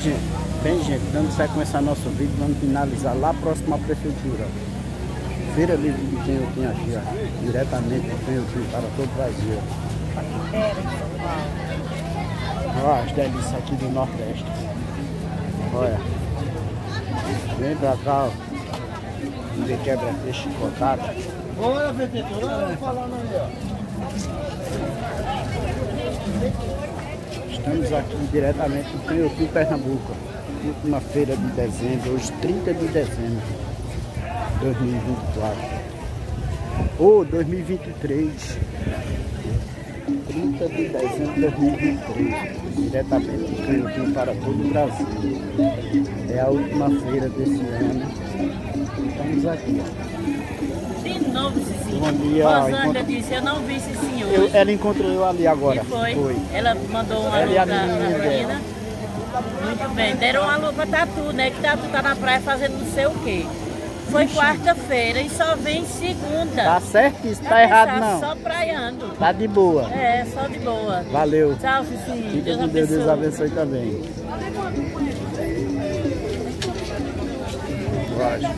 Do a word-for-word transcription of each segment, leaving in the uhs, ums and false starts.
gente? Bem, gente, dando sequência ao nosso vídeo, vamos finalizar lá próximo à prefeitura. Feira Livre de Canhotinho aqui, ó. Diretamente do Canhotinho para todo o Brasil. Olha as delícias aqui do Nordeste. Olha. Vem pra cá, ó. Vem quebra-peixe chicotado. Olha, vendedor, olha falando aí, ó. Estamos aqui diretamente do Canhotinho, Pernambuco. Última feira de dezembro, hoje trinta de dezembro de dois mil e vinte e quatro. Ou dois mil e vinte e três. trinta de dezembro de dois mil e vinte e três. Diretamente do Canhotinho para todo o Brasil. É a última feira desse ano. Estamos aqui, ó. De novo, Cicinho. Bom dia. Rosângela Encontro... disse, eu não vi esse senhor. Eu, ela encontrou eu ali agora. E foi? Foi. Ela mandou um alô Ela pra e a menina menina. Muito bem. Deram um alô pra Tatu, né? Que Tatu tá na praia fazendo não sei o quê. Foi quarta-feira e só vem segunda. Tá certo isso, tá errado não. Só praiando. Tá de boa. É, só de boa. Valeu. Tchau, Cicinho. Fica Deus com Deus, Deus abençoe. abençoe também. Vai.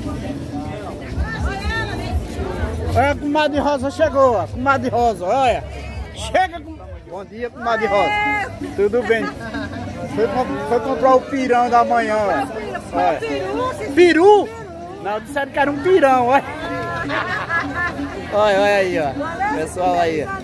Olha, a comadre Rosa chegou, ó. Comadre Rosa, olha. Chega com... Bom dia, comadre Rosa. Tudo bem? Foi, comp... Foi comprar o pirão da manhã, ó. Olha. Peru? Não, disseram que era um pirão, olha. Olha, olha aí, ó. Pessoal aí, ó.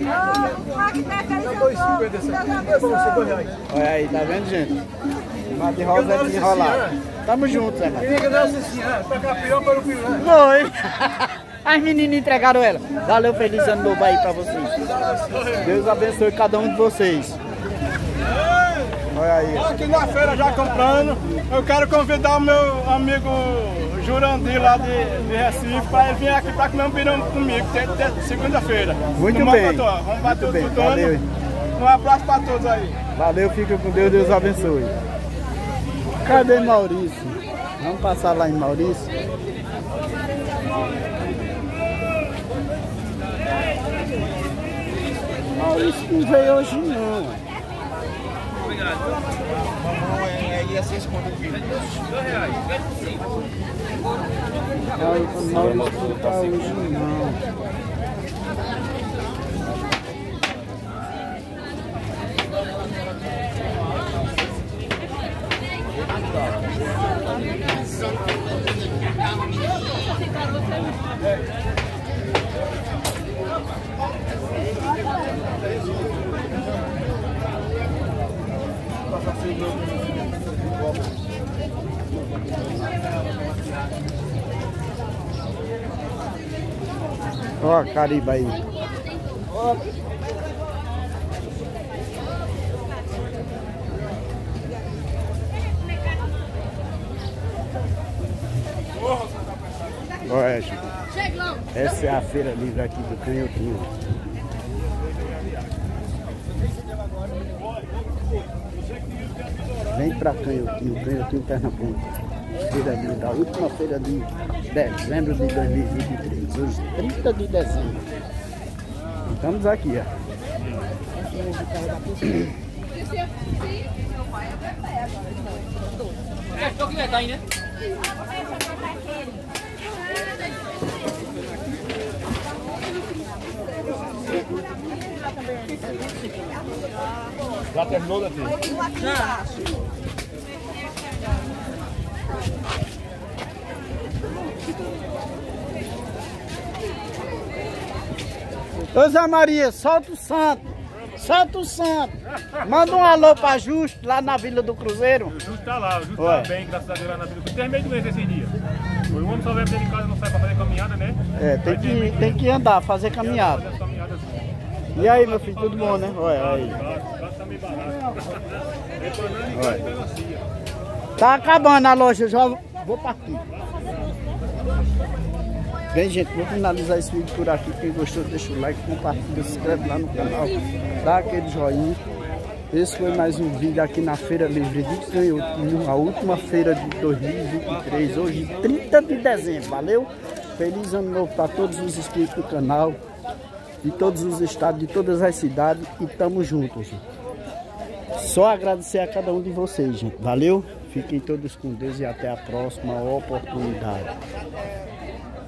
Olha aí, tá vendo, gente? Comadre Rosa é desenrolar. Tamo juntos, né, cara? Foi. As meninas entregaram ela. Valeu, feliz ano novo aí pra vocês. Deus abençoe cada um de vocês. Olha aí. Aqui na feira já comprando. Eu quero convidar o meu amigo Jurandir lá de, de Recife para ele vir aqui para comer um pirão comigo, segunda-feira. Muito no bem. Vamos bater Muito tudo. bem. Valeu. Um abraço para todos aí. Valeu, fica com Deus, Deus abençoe. Cadê Maurício? Vamos passar lá em Maurício. Maurício não veio hoje não. Obrigado. Ia ser escondido. Maurício não tá hoje não. Ó, Caribe aí. Olha, gente. Essa é a feira livre aqui do Canhotinho. Vem pra Canhotinho, Canhotinho, Pernambuco. Feira livre, a última feira de dezembro de dois mil e vinte e três. Hoje, trinta de dezembro. Estamos aqui, ó. Já terminou, daqui? Já. Ô Zé Maria, solta o santo. Solta o santo. Manda um alô pra Justo, lá na Vila do Cruzeiro. O Justo tá lá, o Justo Ué. tá bem, graças a Deus, lá na Vila do Cruzeiro. Tem meio do mês esses dias. O homem só vai dentro de casa, não sai pra fazer caminhada, né? É, tem que, tem que andar, fazer caminhada. Fazer as caminhadas assim. E aí, meu filho, tudo bom, né? Olha aí. O gato tá meio barato. É banana e Olha. melancia. Tá acabando a loja, já vou partir. Bem, gente, vou finalizar esse vídeo por aqui. Quem gostou, deixa o like, compartilha, se inscreve lá no canal, dá aquele joinha. Esse foi mais um vídeo aqui na Feira Livre de Canhotinho, a última feira de dois mil e vinte e três, hoje trinta de dezembro, valeu? Feliz ano novo para todos os inscritos do canal, de todos os estados, de todas as cidades, e tamo juntos. Só agradecer a cada um de vocês, gente. Valeu? Fiquem todos com Deus e até a próxima oportunidade.